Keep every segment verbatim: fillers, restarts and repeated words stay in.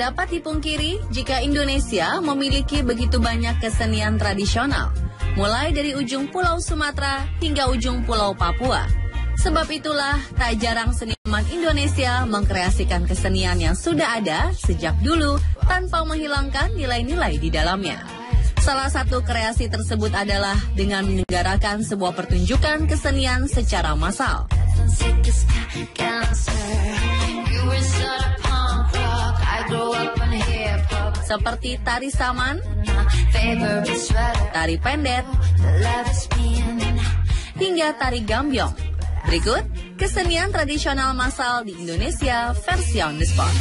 dapat dipungkiri jika Indonesia memiliki begitu banyak kesenian tradisional, mulai dari ujung Pulau Sumatera hingga ujung Pulau Papua. Sebab itulah tak jarang seniman Indonesia mengkreasikan kesenian yang sudah ada sejak dulu tanpa menghilangkan nilai-nilai di dalamnya. Salah satu kreasi tersebut adalah dengan menyelenggarakan sebuah pertunjukan kesenian secara massal. Seperti tari saman, tari pendet, hingga tari gambyong. Berikut kesenian tradisional massal di Indonesia versi On The Spot.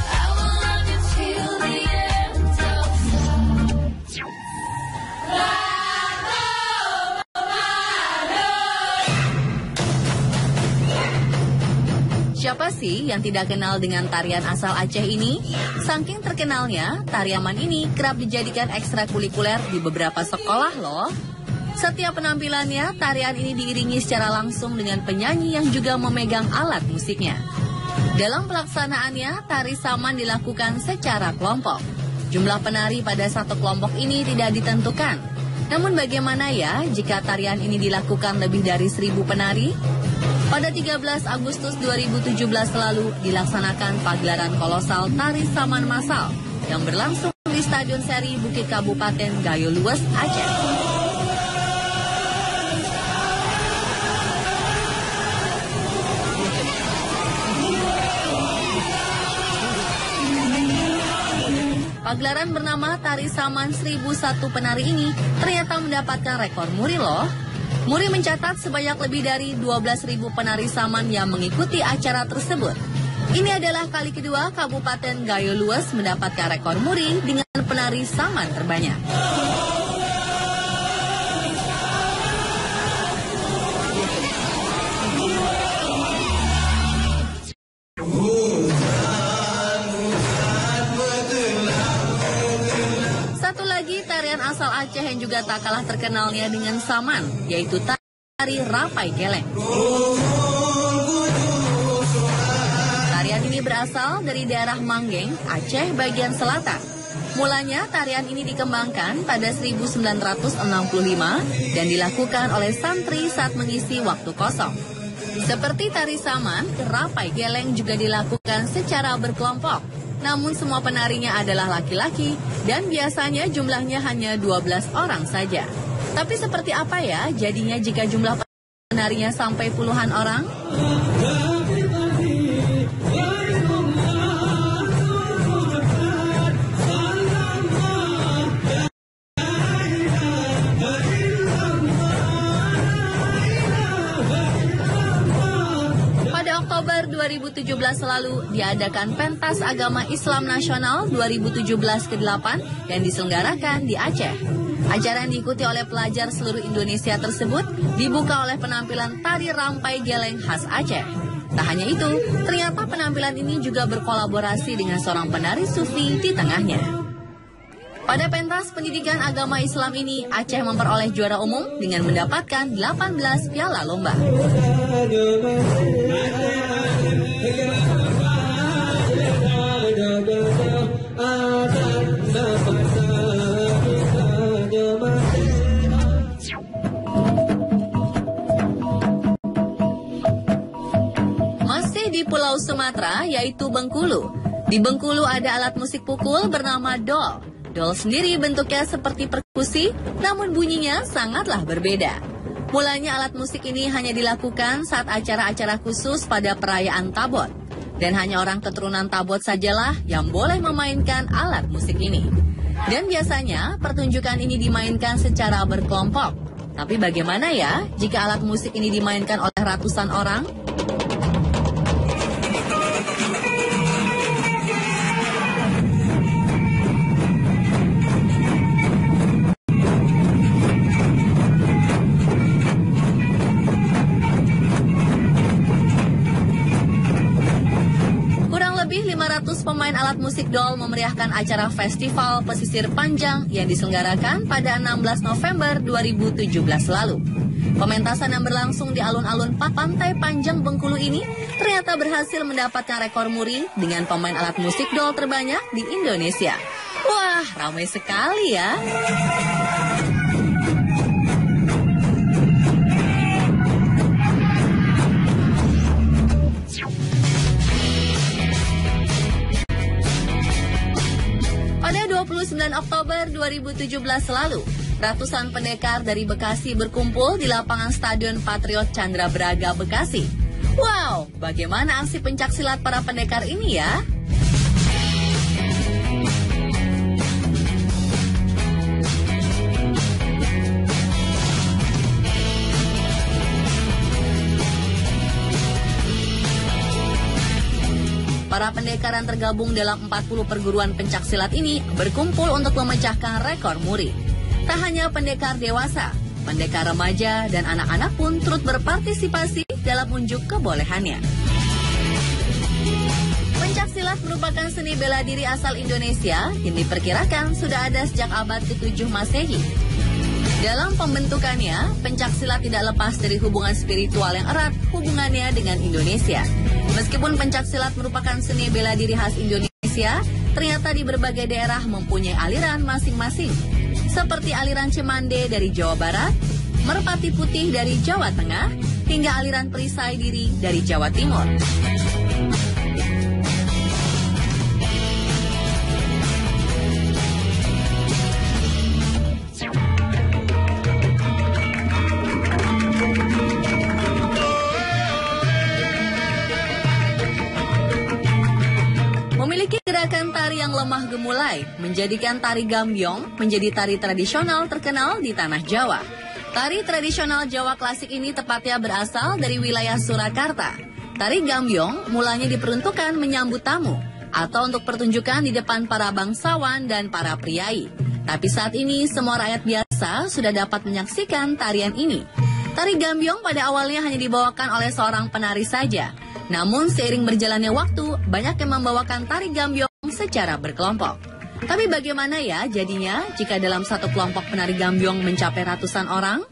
Siapa sih yang tidak kenal dengan tarian asal Aceh ini? Saking terkenalnya, tarian ini kerap dijadikan ekstrakurikuler di beberapa sekolah loh. Setiap penampilannya, tarian ini diiringi secara langsung dengan penyanyi yang juga memegang alat musiknya. Dalam pelaksanaannya, tari saman dilakukan secara kelompok. Jumlah penari pada satu kelompok ini tidak ditentukan. Namun bagaimana ya jika tarian ini dilakukan lebih dari seribu penari? Pada tiga belas Agustus dua ribu tujuh belas lalu dilaksanakan pagelaran kolosal tari saman massal yang berlangsung di Stadion Seri Bukit Kabupaten Gayo Lues, Aceh. Pagelaran bernama Tari Saman seribu satu penari ini ternyata mendapatkan rekor muri loh. Muri mencatat sebanyak lebih dari dua belas ribu penari saman yang mengikuti acara tersebut. Ini adalah kali kedua Kabupaten Gayo Lues mendapatkan rekor muri dengan penari saman terbanyak. Satu lagi tarian asal Aceh yang juga tak kalah terkenalnya dengan saman, yaitu tari Rapai Geleng. Tarian ini berasal dari daerah Manggeng, Aceh bagian selatan. Mulanya tarian ini dikembangkan pada seribu sembilan ratus enam puluh lima dan dilakukan oleh santri saat mengisi waktu kosong. Seperti tari saman, Rapai Geleng juga dilakukan secara berkelompok. Namun semua penarinya adalah laki-laki dan biasanya jumlahnya hanya dua belas orang saja. Tapi seperti apa ya jadinya jika jumlah penarinya sampai puluhan orang? Oktober dua ribu tujuh belas lalu diadakan Pentas Agama Islam Nasional dua ribu tujuh belas ke delapan yang diselenggarakan di Aceh. Acara yang diikuti oleh pelajar seluruh Indonesia tersebut dibuka oleh penampilan tari Rapai Geleng khas Aceh. Tak hanya itu, ternyata penampilan ini juga berkolaborasi dengan seorang penari sufi di tengahnya. Pada pentas pendidikan agama Islam ini, Aceh memperoleh juara umum dengan mendapatkan delapan belas piala lomba. Masih di Pulau Sumatera, yaitu Bengkulu. Di Bengkulu ada alat musik pukul bernama dol. Dol sendiri bentuknya seperti perkusi, namun bunyinya sangatlah berbeda. Mulanya alat musik ini hanya dilakukan saat acara-acara khusus pada perayaan Tabot. Dan hanya orang keturunan Tabot sajalah yang boleh memainkan alat musik ini. Dan biasanya pertunjukan ini dimainkan secara berkelompok. Tapi bagaimana ya jika alat musik ini dimainkan oleh ratusan orang? lima ratus pemain alat musik dol memeriahkan acara Festival Pesisir Panjang yang diselenggarakan pada enam belas November dua ribu tujuh belas lalu. Pementasan yang berlangsung di alun-alun Pantai Panjang Bengkulu ini ternyata berhasil mendapatkan rekor muri dengan pemain alat musik dol terbanyak di Indonesia. Wah, ramai sekali ya. Pada dua puluh sembilan Oktober dua ribu tujuh belas lalu, ratusan pendekar dari Bekasi berkumpul di lapangan Stadion Patriot Candrabraga, Bekasi. Wow, bagaimana aksi pencaksilat para pendekar ini ya? Para pendekar yang tergabung dalam empat puluh perguruan pencaksilat ini berkumpul untuk memecahkan rekor muri. Tak hanya pendekar dewasa, pendekar remaja dan anak-anak pun turut berpartisipasi dalam unjuk kebolehannya. Pencaksilat merupakan seni bela diri asal Indonesia yang diperkirakan sudah ada sejak abad ketujuh Masehi. Dalam pembentukannya, pencaksilat tidak lepas dari hubungan spiritual yang erat hubungannya dengan Indonesia. Meskipun pencaksilat merupakan seni bela diri khas Indonesia, ternyata di berbagai daerah mempunyai aliran masing-masing. Seperti aliran Cemande dari Jawa Barat, Merpati Putih dari Jawa Tengah, hingga aliran Perisai Diri dari Jawa Timur. Memiliki gerakan tari yang lemah gemulai, menjadikan tari gambyong menjadi tari tradisional terkenal di tanah Jawa. Tari tradisional Jawa klasik ini tepatnya berasal dari wilayah Surakarta. Tari gambyong mulanya diperuntukkan menyambut tamu atau untuk pertunjukan di depan para bangsawan dan para priai. Tapi saat ini semua rakyat biasa sudah dapat menyaksikan tarian ini. Tari gambyong pada awalnya hanya dibawakan oleh seorang penari saja. Namun seiring berjalannya waktu, banyak yang membawakan tari gambyong secara berkelompok. Tapi bagaimana ya jadinya jika dalam satu kelompok penari gambyong mencapai ratusan orang?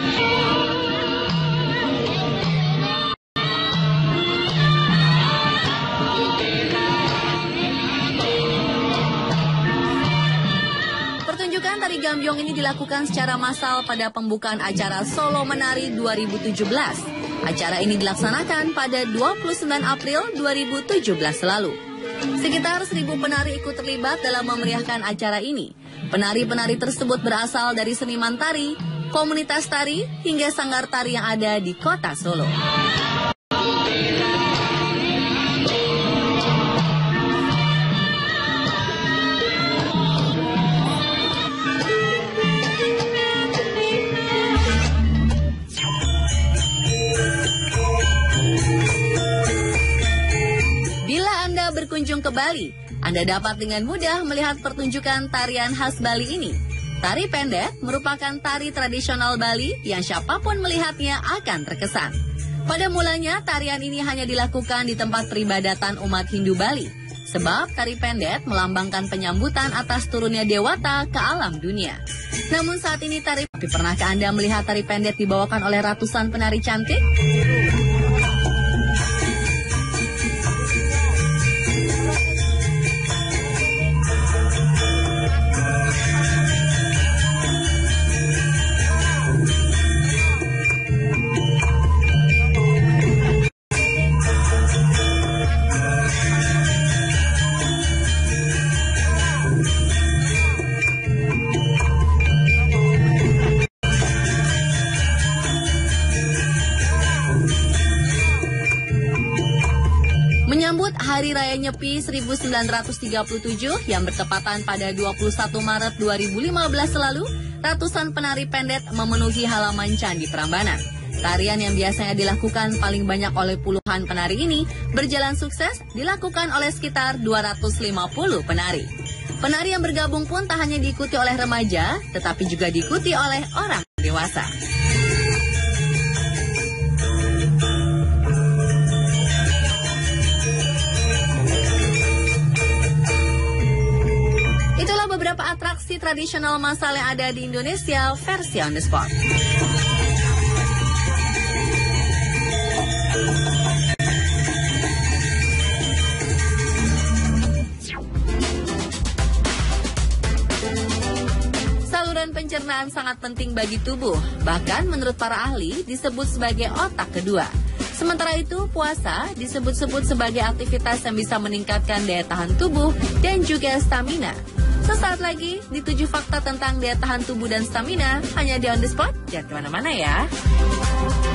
Pertunjukan tari gambyong ini dilakukan secara massal pada pembukaan acara Solo Menari dua ribu tujuh belas. Acara ini dilaksanakan pada dua puluh sembilan April dua ribu tujuh belas lalu. Sekitar seribu penari ikut terlibat dalam memeriahkan acara ini. Penari-penari tersebut berasal dari seniman tari, komunitas tari, hingga sanggar tari yang ada di kota Solo. Berkunjung ke Bali, Anda dapat dengan mudah melihat pertunjukan tarian khas Bali ini. Tari pendek merupakan tari tradisional Bali yang siapapun melihatnya akan terkesan. Pada mulanya, tarian ini hanya dilakukan di tempat peribadatan umat Hindu Bali, sebab tari pendek melambangkan penyambutan atas turunnya dewata ke alam dunia. Namun saat ini tari... Tapi pernahkah Anda melihat tari pendek dibawakan oleh ratusan penari cantik? Menyambut Hari Raya Nyepi seribu sembilan ratus tiga puluh tujuh yang bertepatan pada dua puluh satu Maret dua ribu lima belas lalu, ratusan penari pendek memenuhi halaman Candi Prambanan. Tarian yang biasanya dilakukan paling banyak oleh puluhan penari ini berjalan sukses dilakukan oleh sekitar dua ratus lima puluh penari. Penari yang bergabung pun tak hanya diikuti oleh remaja, tetapi juga diikuti oleh orang dewasa. Itulah beberapa atraksi tradisional massal yang ada di Indonesia versi on the spot. pencernaan sangat penting bagi tubuh. Bahkan menurut para ahli disebut sebagai otak kedua. Sementara itu, puasa disebut-sebut sebagai aktivitas yang bisa meningkatkan daya tahan tubuh dan juga stamina. Sesaat lagi, di tujuh fakta tentang daya tahan tubuh dan stamina, hanya di On The Spot, jangan kemana-mana ya.